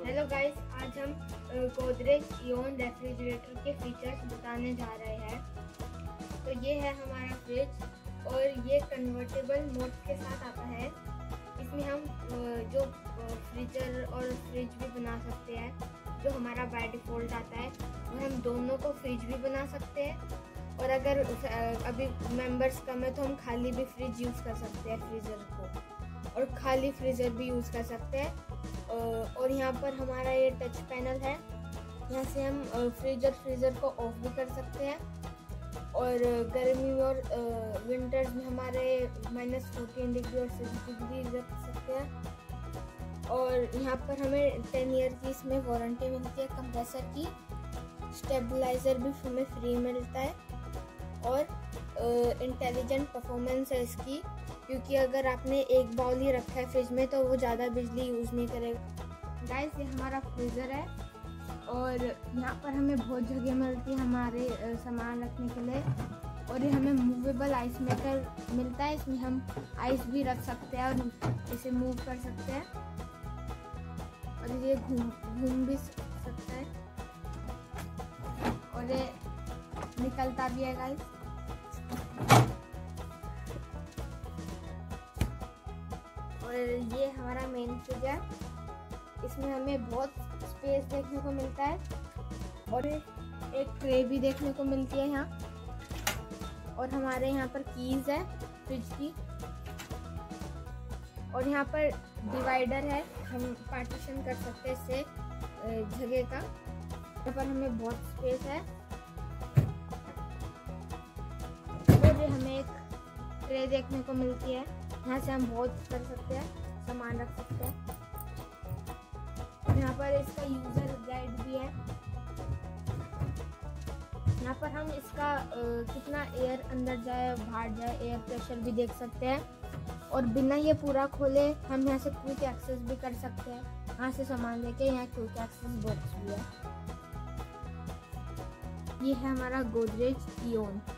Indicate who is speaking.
Speaker 1: Hello guys, आज हम Godrej Eon refrigerator के फीचर्स बताने जा रहे हैं। तो ये है हमारा फ्रिज और ये कन्वर्टेबल मोड के साथ आता है। इसमें हम जो फ्रीजर और फ्रिज भी बना सकते हैं। जो हमारा बाय डिफ़ॉल्ट आता है वो हम दोनों को फ्रिज भी बना सकते हैं, और अगर अभी मेंबर्स कम है तो हम खाली भी फ्रिज यूज़ कर सकते हैं फ्रीज़र को, और खाली फ्रीज़र भी यूज़ कर सकते हैं। और यहाँ पर हमारा ये टच पैनल है, यहाँ से हम फ्रिज और फ्रीज़र को ऑफ भी कर सकते हैं। और गर्मी और विंटर्स में हमारे -14 डिग्री और 6 डिग्री रख सकते हैं। और यहाँ पर हमें 10 ईयर की इसमें वारंटी मिलती है कंप्रेसर की। स्टेबलाइज़र भी हमें फ्री मिलता है, और इंटेलिजेंट परफॉर्मेंस है इसकी, क्योंकि अगर आपने एक बाउल ही रखा है फ्रिज में तो वो ज़्यादा बिजली यूज़ नहीं करेगा। गाइस, ये हमारा फ्रीज़र है और यहाँ पर हमें बहुत जगह मिलती है हमारे सामान रखने के लिए। और ये हमें मूवेबल आइस मेकर मिलता है, इसमें हम आइस भी रख सकते हैं और इसे मूव कर सकते हैं, और ये घूम भी सकता है, और ये निकलता भी है गाइस। और ये हमारा मेन फ्रिज है, इसमें हमें बहुत स्पेस देखने को मिलता है, और एक ट्रे भी देखने को मिलती है यहाँ। और हमारे यहाँ पर कीज है फ्रिज की, और यहाँ पर डिवाइडर है, हम पार्टीशन कर सकते हैं इससे जगह का। यहाँ पर हमें बहुत स्पेस है, और ये हमें एक ट्रे देखने को मिलती है, यहाँ से हम बहुत कर सकते हैं, सामान रख सकते हैं। यहाँ पर इसका यूज़र गाइड भी है, यहाँ पर हम इसका कितना एयर अंदर जाए बाहर जाए एयर प्रेशर भी देख सकते हैं। और बिना ये पूरा खोले हम यहाँ से क्विक एक्सेस भी कर सकते हैं, यहाँ से सामान लेके यहाँ क्विक एक्सेस बॉक्स भी है। ये है हमारा गोदरेज इओन।